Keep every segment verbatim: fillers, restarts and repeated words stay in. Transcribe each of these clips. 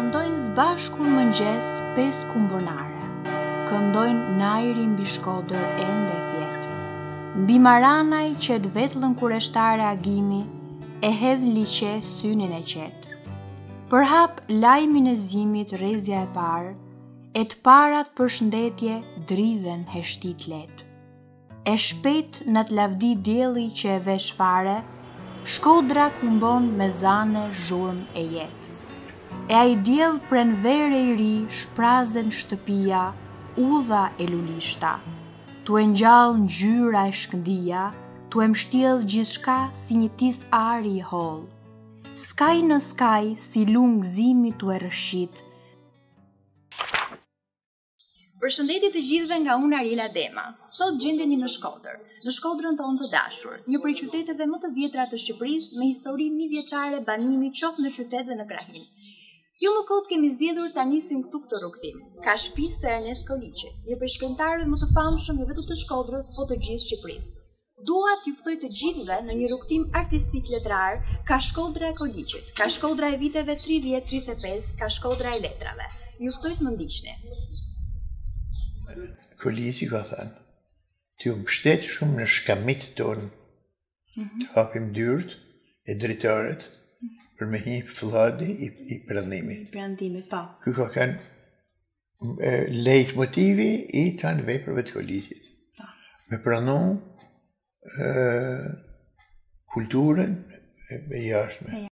Këndojnë zbashku në mëngjes pesë kumbonare. Këndojnë najri mbi Shkodër ende fjet. Mbi maranaj qet vetllën kureshtare agimi, e hedh liqe synin e qet. Përhap lajmin e zimit Regjia e parë, e të parat për shëndetje dridhen heshtit let. E shpejt në të lavdi dielli që e vesh fare, Shkodra kumbon me zane zhurm e jet. E ai diell pren vere i ri, shprazen shtëpia, udha e lulishta. Tu e ngjall ngjyra e shkëndia, tu e mshtjell gjithçka si një tis ari i holl. Skaj në skaj, si lung zimi tu e rëshit. Përshëndetje të gjithëve nga unë Ariela Dema. Sot gjendeni në Shkodër, në Shkodrën tonë të dashur, një prej qyteteve më të vjetra të Shqipërisë me histori mijëvjeçare banimi qoftë në qytet dhe në krahin. Ju më kot kemi zgjedhur ta nisim këtu këtë rrugtim. Ka shtëpisë së Koliqit, një prej shkrimtarëve më të famshëm jo vetëm të Shkodrës, por të gjithë Shqipërisë. Dua t'ju ftoj të gjithëve në një rrugtim artistik letrar, ka Shkodra e Koliqit, ka Shkodra e viteve tridhjetë tridhjetë e pesë, ka Shkodra e letrave. Ju ftoj të më ndiqni. Koliqi ka thënë, t'ju mbështet shumë në shkamit tonë, të hapim dyrt e dritaret për me hi flladi i, i pranimit. Prandimit, po. Ky ka qenë lejt motivi i tanë veprave të Koliqit. Me pranu e, kulturën e jashtme.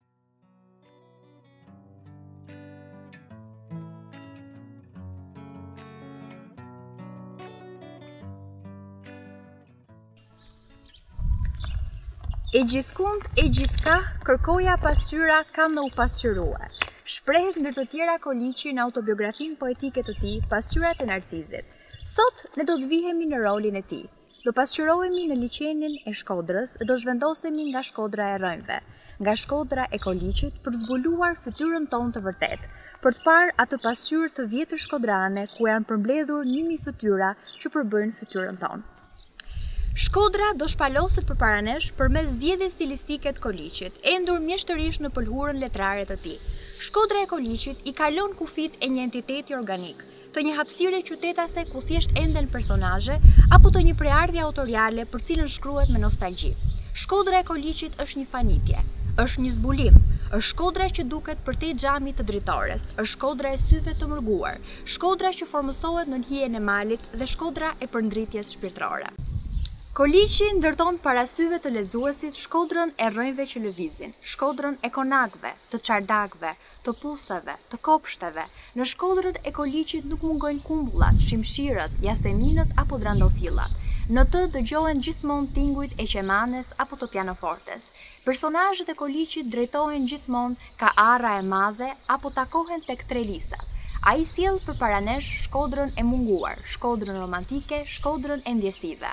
E gjithkund, e gjithka, kërkoja pasqyra ka me u pasqyrue. Shprehet ndër të tjera Koliqi në autobiografinë poetike të tij, Pasqyrat e Narcizit. Sot ne do të vihemi në rolin e tij. Do pasqyrohemi në liçenin e Shkodrës e do zhvendosemi nga Shkodra e rrënjve, nga Shkodra e Koliqit për të zbuluar fytyrën tonë të vërtet, për të parë atë pasqyrë të vjetër shkodrane ku janë përmbledhur një mijë fytyra që përbëjnë fytyrën tonë. Shkodra do shpaloset përpara nesh përmes zgjedhjes stilistike të Koliqit, endur mjeshtërisht në pëlhurën letrare të tij. Shkodra e Koliqit i kalon kufit e një entiteti organik, të një hapësire qytetase ku thjesht enden personazhe apo të një preardhje autoriale për cilën shkruhet me nostalgji. Shkodra e Koliqit është një fanitje, është një zbulim, është Shkodra që duket përtej xhamit të dritores, është Shkodra e syve të mërguar, Shkodra që formësohet në hijen e malit dhe Shkodra e përndritjes shpirtërore. Koliqi ndërton para syve të lexuesit Shkodrën e rrënjve që lëvizin, Shkodrën e konakëve, të çardakëve, të puseve, të kopshteve. Në Shkodrën e Koliqit nuk mungojnë kumbullat, shimshirët, jaseminët apo drandofillat. Në të dëgjohen gjithmonë tingujt e qemanes apo të pianofortes. Personazhet e Koliqit drejtohen gjithmonë ka arra e madhe apo takohen tek trelisat. Ai sjell përpara nesh Shkodrën e munguar, Shkodrën romantike, Shkodrën e ndjesive.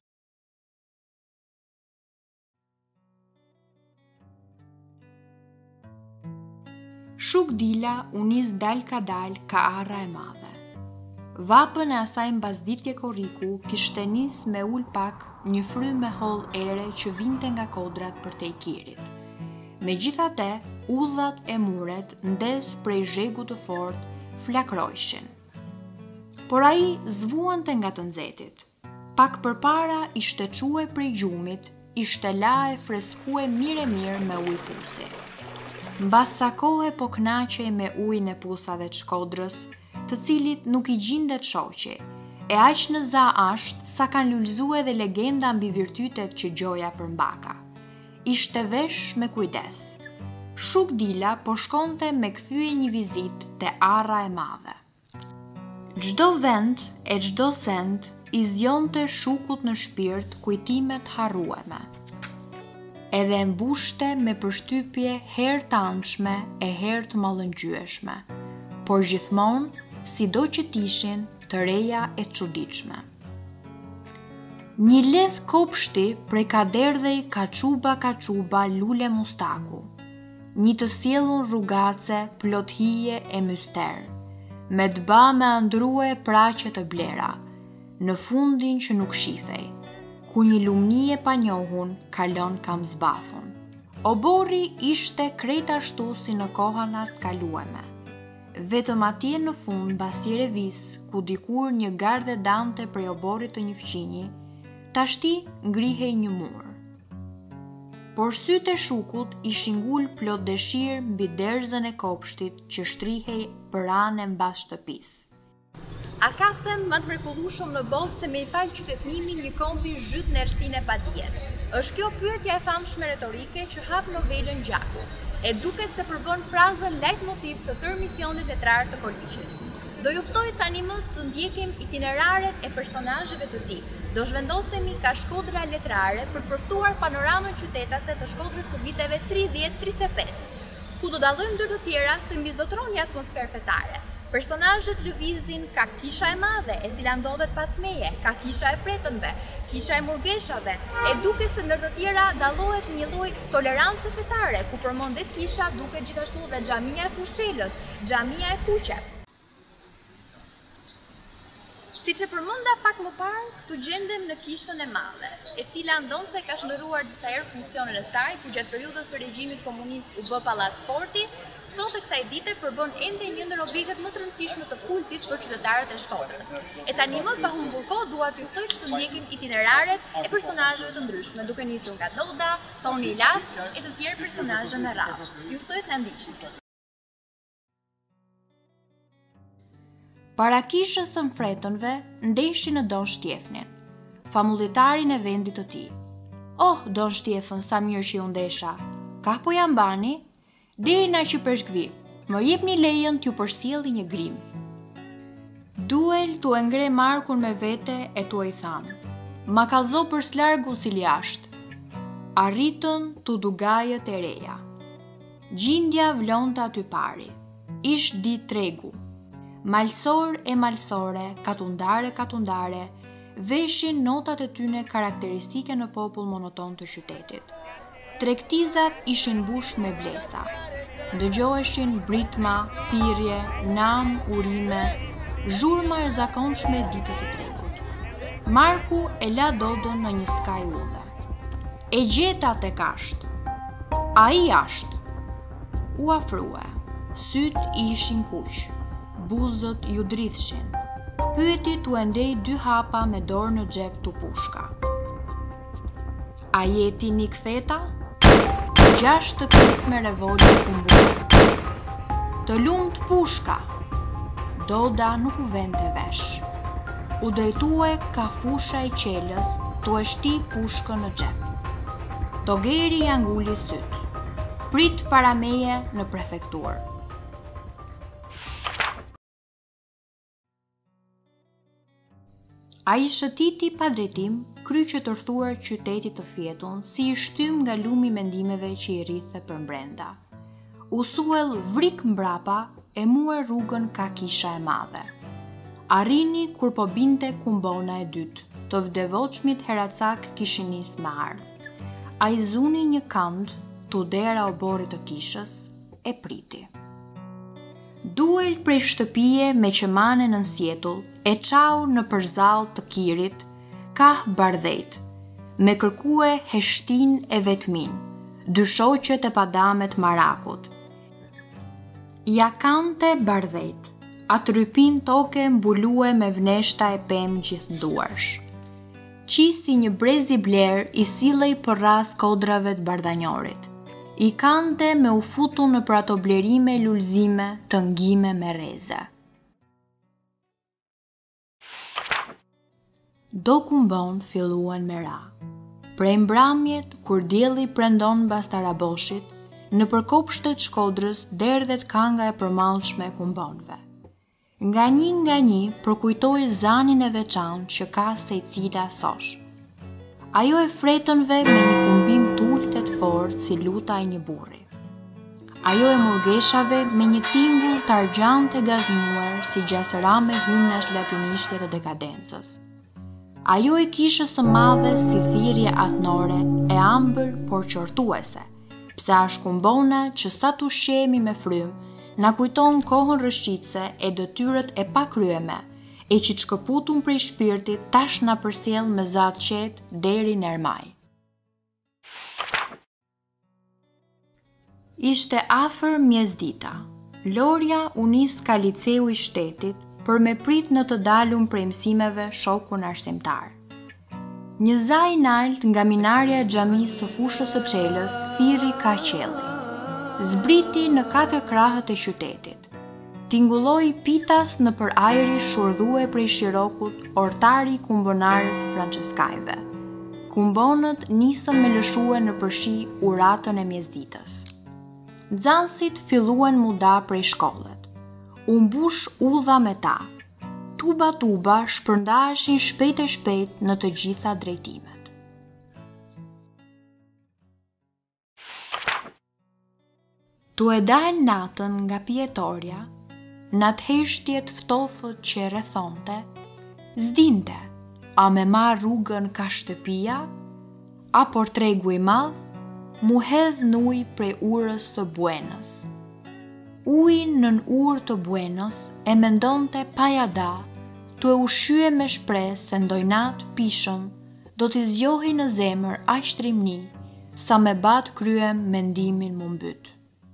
Shuk dila u nis dal ka dal ka arra e madhe. Vapën e asaj mbasditje korriku kishte nis me ul pak një frymë me holl ere që vinte nga kodrat për te i kirit. Megjithatë, udhat e muret ndez prej zhegu të fortë flakrojshin. Por ai zvuante nga të nxehtit. Pak përpara ishte çuaj prej gjumit, ishte la e freskue mire mirë me ujë pusi. Mbas sa kohe po knaqej me ujin e pusave të Shkodrës, të cilit nuk i gjindet shoqi, e aq në za ashtë sa kanë lullzue dhe legenda mbi virtytet që gjoja përmbaka. Ishte vesh me kujdes. Shuk dila po shkonte me kthye një vizit te arra e madhe. Çdo vend e çdo send i zjonte shukut në shpirt kujtimet harrueme. Edhe mbushte me përshtypje herë të anshme e herë të mallëngjyeshme, por gjithmonë, sido që t'ishin, të reja e çuditshme. Një ledh kopshti prej kaderdhej ka çuba ka çuba lule mustaku, një të sjellun rrugace plot hije e myster, me t'ba me andrue praqe të blera, në fundin që nuk shifej, ku një lumni e panjohun kalon kam zbathun. Obori ishte krejt ashtu si në kohanat kalueme. Vetëm atje në fund, mbas revis, ku dikur një gardhe dante prej oborrit të një fqinji, tashti ngrihej një mur. Por sytë e shukut ishin ngul plot dëshirë mbi derzën e kopshtit që shtrihej për anë mbas shtëpisë. A ka send më të mrekullueshëm në botë se me i fal qytetnimin një kombi zhyt në errësinë e padijes? Është kjo pyetja e famshme retorike që hap novelën Gjaku, e duket se përbën frazën leitmotiv të tërë misionit letrar të Koliqit. Do ju ftoj tani më të ndjekim itineraret e personazheve të tij. Do zhvendosemi ka shkodra letrare për përftuar panoramën qytetase të Shkodrës së viteve tridhjetë tridhjetë e pesë, ku do dallojmë ndër të tjera se mbizotron një atmosferë fetare. Personazhet lëvizin ka kisha e madhe, e cila ndodhet pas meje, ka kisha e fretënve, kisha e murgeshave, e duket se ndër të tjera dallohet një lloj tolerance fetare, ku përmendet kisha duket gjithashtu dhe xhamia e Fushçelës, xhamia e Kuqe. Siç e përmenda pak më parë, këtu gjendem në kishën e madhe, e cila ndonse ka shndërruar disa herë funksionin e saj, ku gjatë periudhës së regjimit komunist u bë pallat sporti, sot e kësaj dite përbën ende një ndër objektet më të rëndësishme të kultit për qytetarët e Shkodrës. E tani më pa humbur kohë, dua t'ju ftoj që të ndjekim itineraret e personazheve të ndryshme, duke nisur nga Doda, Toni Las e të tjerë personazhe me radhë. Ju ftoj të na ndiqni. Para kishës së mfretënve, ndeshi në Don Shtjefnin, famullitarin e vendit të tij. Oh, Don Shtjefën, sa mirë që ju ndesha. Ka po jam bani? Deri na që përshkvi, më jepni lejen t'ju përsjelli një grim. Duel t'u e ngre Markun me vete e t'u e i tham. Ma kallzo për s'largu cili jashtë. Arritën t'u dugajet e reja. Gjindja vlonta aty pari. Ish di tregu. Malsor e malsore, katundare katundare, veshin notat e tyne karakteristike në popull monoton të qytetit. Tregtizat ishin mbush me blesa. Ndëgjoheshin britma, thirrje, nam, urime, zhurma e zakonshme e ditës së tregut. Marku e la Dodën në një skaj udhe. E gjeta tek ashtë. Ai ashtë. U afrua. Syt i ishin kuq. Buzët ju dridhshin. Pyeti t'u ndej dy hapa me dorë në xhep t'u pushka. A jeti një ktheta? Gjashtë të pisme revolver kumbur. Të lumt pushka. Doda nuk u vente vesh. U drejtue ka fusha i qelës, t'u e shti pushkën në xhep. Togeri ja nguli syt. Prit para meje në prefekturë. A i shëtiti pa drejtim, kry që të rthuar qytetit të fjetun, si i shtym nga lumi mendimeve që i rrithe për mbrenda. U suel vrik mbrapa e muar rrugën ka kisha e madhe. Arrini kur po binte kumbona e dytë, të vdevoqmit heracak kishinis me ardh. A i zuni një kand, t'u dera oborit të kishës, e priti. Duel prej shtëpie me qemane në nsjetull, e qau në përzall të kirit, kah bardhejt, me kërkue heshtin e vetmin, dy shoqet e padamet marakut. Ja kante bardhejt, atë rypin toke mbulue me vneshta e pem gjithduarsh. Qisi një brezi bler i sillej për ras kodrave të bardanjorit. I kante me u futu në për ato blerime lulzime të ngime me reze. Do kumbon filluan me ra. Prej mbramjet, kur dielli prendon bas taraboshit, në përkopshtet Shkodrës derdhet kanga e përmallshme e kumbonve. Nga një nga një përkujtoi zanin e veçantë që ka secila sosh. Ajo e fretënve me një kumbim t'ulët e të fortë si luta e një burri. Ajo e murgeshave me një tingull të argjante gazmuar si gjasërame hymnash latinishte të dekadencës. Ajo e kishës së madhe si thirrje atnore e ambër por qortuese, pse është kumbona që sa t'u shemi me frym, na kujton kohën rëshqitse e detyrët e pakryeme, e që të shkëputun prej shpirtit tash na përsjell me zat qet deri në ermaj. Ishte afër mjesdita. Lorja u nis ka liceu i shtetit për me prit në të dalun prej mësimeve shokun arsimtar. Një zaj nalt nga minarja e xhamisë së fushës së Çelës thirri ka qelli. Zbriti në katër krahët e qytetit. Tingulloi pitas në për ajri shurdhue prej Shirokut, ortari kumbonarës franceskajve. Kumbonët nisën me lëshue në përshi uratën e mjesditës. Nxansit filluan mu da prej shkollet. U mbush udha me ta. Tuba tuba shpërndaheshin shpejt e shpejt në të gjitha drejtimet. Tu e dal natën nga pjetorja, nat heshtjet ftofët që rrethonte, zdinte, a me marr rrugën ka shtëpia, apo tregu i madh, mu hedh në ujë prej urës së Buenës. Ujin nën urë të Buenës e mendonte pa ja da, tu e ushqye me shpresë se ndojnat pishëm do t'i zgjohi në zemër aq trimni, sa me bat kryem mendimin mu mbyt.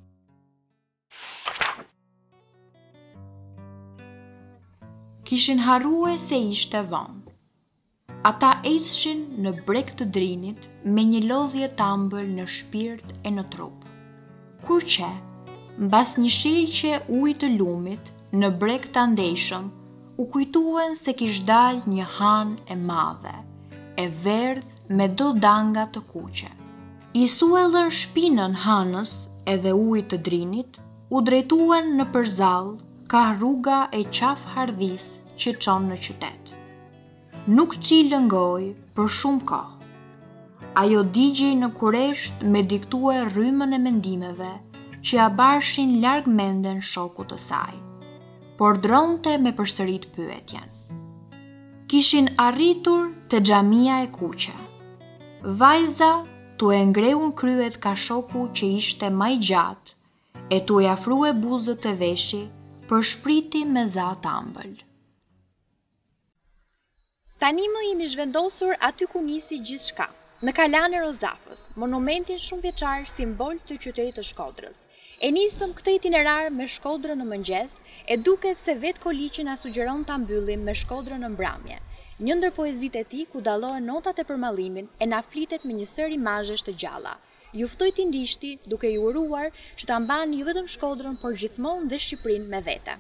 Kishin harrue se ishte vonë. Ata ecshin në breg të drinit me një lodhje të ëmbël në shpirt e në trup. Kur që, mbas një shilqe ujë të lumit në breg të andejshëm, u kujtuen se kish dal një han e madhe, e verdh me do danga të kuqe. I suellën shpinën hanës edhe ujë të drinit, u drejtuen në përzall ka rruga e qaf hardhis që çon në qytet. Nuk qilën goj për shumë kohë. Ajo digjej në kuresht me diktue rrymën e mendimeve që ja barshin larg menden shokut të saj, por dronte me përsërit pyetjen. Kishin arritur te xhamia e kuqe. Vajza tu e ngreun kryet ka shoku që ishte më i gjatë, e tu e afrue buzët e veshi për shpriti me za të ëmbël. Tani më imi zhvendosur aty ku nisi gjithçka, në kalan e Rozafës, monumentin shumë vjeçar simbol të qytetit të Shkodrës. E nisëm këtë itinerar me Shkodrën në mëngjes, e duket se vetë Koliqi na sugjeron ta mbyllim me Shkodrën në mbrëmje. Një ndër poezitë e tij ku dallohen notat e përmallimin e na flitet me një sër imazhesh të gjalla. Ju ftoj t'i ndiqni duke ju uruar që ta mbani jo vetëm Shkodrën, por gjithmonë dhe Shqipërinë me vete.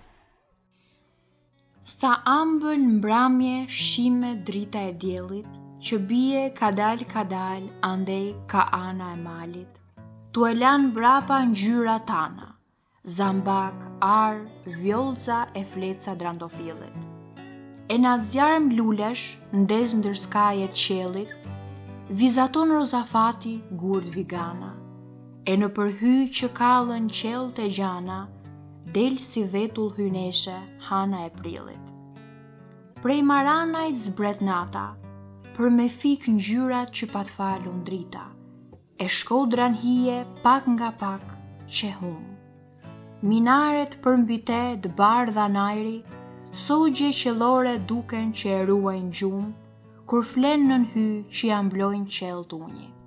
Sa ëmbël mbrëmje shime drita e diellit, që bie kadal kadal andej ka ana e malit. Tu e lan brapa ngjyrat tana, zambak, ar, vjollca e fleca drandofillit. E na zjarm lulesh, ndez ndër skajet qellit, vizaton rozafati gurd vigana, e në përhy që kallën qellt e gjana, del si vetull hyneshe hana e prillit. Prej maranajt zbret nata, për me fik ngjyrat që pat falun drita, e shkodran hije pak nga pak që hum. Minaret për mbite dë bardha najri, sogje qellore duken që e ruajnë gjumë, kur flen nën hy që ja mblojnë qellët unji.